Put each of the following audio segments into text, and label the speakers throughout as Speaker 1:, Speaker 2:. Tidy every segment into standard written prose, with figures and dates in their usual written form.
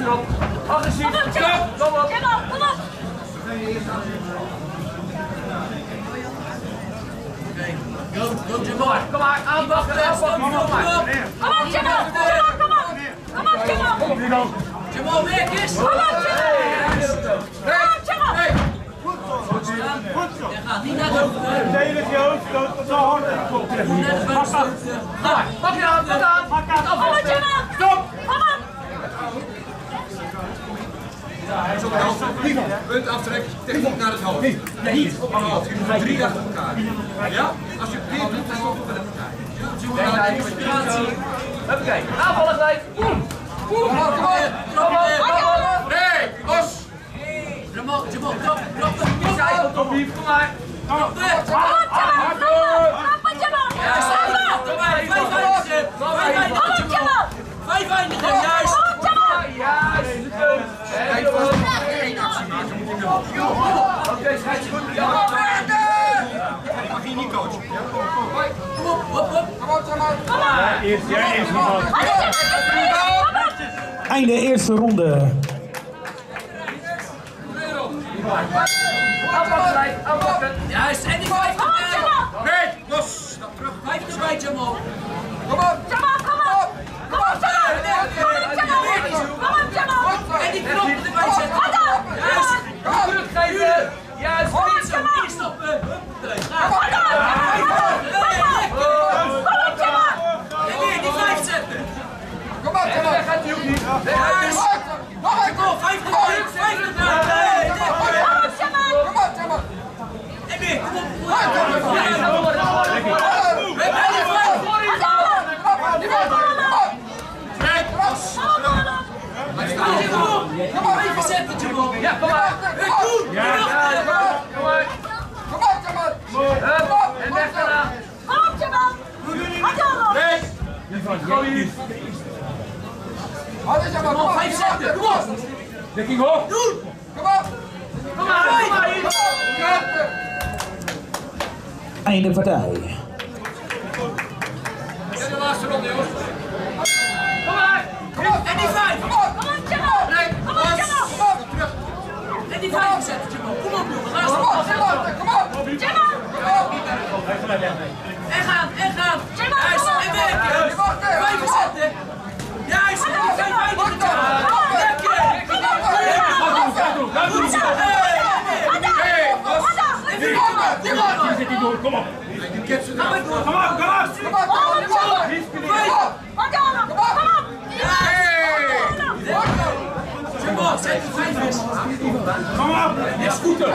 Speaker 1: Achterop. Agressief. Kom op. Kom op. Go, Jamal. Kom maar, aanpakken. Kom op, Jamal. Kom op, Jamal. Jamal, weg is. Kom op, Jamal. Goed zo. Je gaat niet naar de hoofd.
Speaker 2: Verdedig je hoofd, zo hard en kop.
Speaker 1: Pak je aan, pak aan. Kom op, Jamal. Stop. Kom op.
Speaker 3: Punt aftrek, techniek naar het hoofd. Niet op een hoofd. Je doet 3 achter elkaar. Ja? Als je dit doet, dan stoppen we met elkaar.
Speaker 1: Oké, aanvallen gelijk.
Speaker 3: Kom op. Nee, los.
Speaker 1: Jamal, drop. Kom maar. Vijf eindigen, juist.
Speaker 3: Kijk, als je geen actie maakt, dan moet je wel.
Speaker 1: Oké, schijt goed.
Speaker 3: Ik mag hier niet coachen.
Speaker 1: Kom op.
Speaker 2: Eerst iemand.
Speaker 4: Einde eerste ronde.
Speaker 1: Aanpakken. Juist, en die 5
Speaker 3: Nee, los. Stap terug.
Speaker 1: 5 erbij, Jamal.
Speaker 3: Kom op.
Speaker 1: En die knoppen erbij zetten. Juist. Teruggeven. Juist. Niet stoppen. En weer die 5 zetten.
Speaker 3: Kom op, Jamal.
Speaker 1: Gaat hij ook niet. Juist. Kom op, 5 erbij.
Speaker 3: Kom op, Jamal.
Speaker 1: En weer, kom op. Even zetten, Jamal. Ja, kom maar. Goed. Kom maar. En weg daarna. Kom op, 5 zetten. Kom op.
Speaker 2: Dekking hoog.
Speaker 1: Doen.
Speaker 3: Kom op.
Speaker 1: Kom maar.
Speaker 4: Einde partij.
Speaker 3: Dit is de laatste ronde, jongens.
Speaker 1: Kom maar. En die 5.
Speaker 3: Kom op.
Speaker 1: Nee,
Speaker 3: Kom op. Terug.
Speaker 1: en die 5 zetten, Jamal. Kom op, jongen. Laatste
Speaker 3: Kom op.
Speaker 1: ronde. En gaan. Juist, en werken. 5 zetten. Juist, en die 5 eindigen.
Speaker 2: Kom op.
Speaker 1: Jamal, zet de 5 is.
Speaker 2: Kom op.
Speaker 1: Ja, scooter.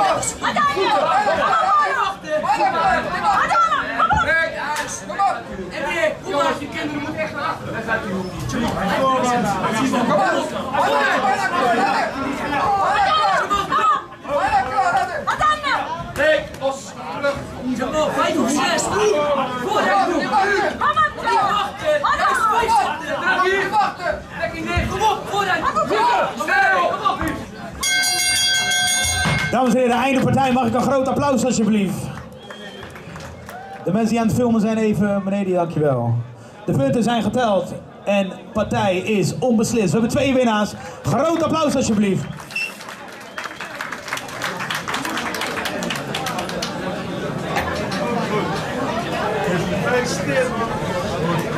Speaker 1: En weer, kom maar. Die kinderen moeten echt naar achteren. Dan gaat hij ook niet.
Speaker 3: Nee, los. Terug.
Speaker 1: Jamal, 5 of 6. Vooruit doen. Niet wachten. Juist 5 zetten. Dekking neer. Kom op, vooruit. Kom op.
Speaker 4: Dames en heren, einde partij. Mag ik een groot applaus alsjeblieft? De mensen die aan het filmen zijn even beneden, dankjewel. De punten zijn geteld en partij is onbeslist. We hebben 2 winnaars. Groot applaus alsjeblieft.
Speaker 2: Gefeliciteerd.